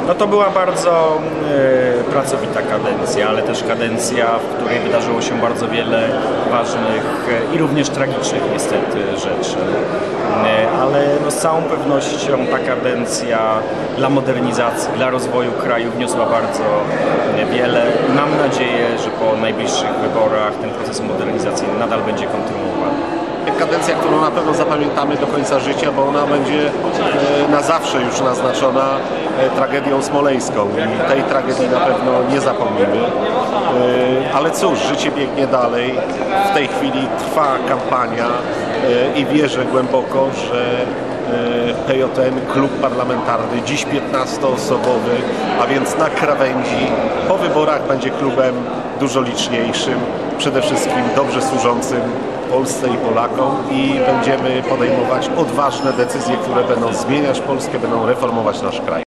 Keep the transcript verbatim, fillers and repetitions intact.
No to była bardzo e, pracowita kadencja, ale też kadencja, w której wydarzyło się bardzo wiele ważnych e, i również tragicznych niestety rzeczy. E, ale no, z całą pewnością ta kadencja dla modernizacji, dla rozwoju kraju wniosła bardzo e, wiele. Mam nadzieję, że po najbliższych wyborach ten proces modernizacyjny nadal będzie kontynuowany. Kadencja, którą na pewno zapamiętamy do końca życia, bo ona będzie na zawsze już naznaczona tragedią smoleńską i tej tragedii na pewno nie zapomnimy. Ale cóż, życie biegnie dalej. W tej chwili trwa kampania i wierzę głęboko, że P J N, klub parlamentarny, dziś piętnastoosobowy, a więc na krawędzi, po wyborach będzie klubem dużo liczniejszym, przede wszystkim dobrze służącym Polsce i Polakom i będziemy podejmować odważne decyzje, które będą zmieniać Polskę, będą reformować nasz kraj.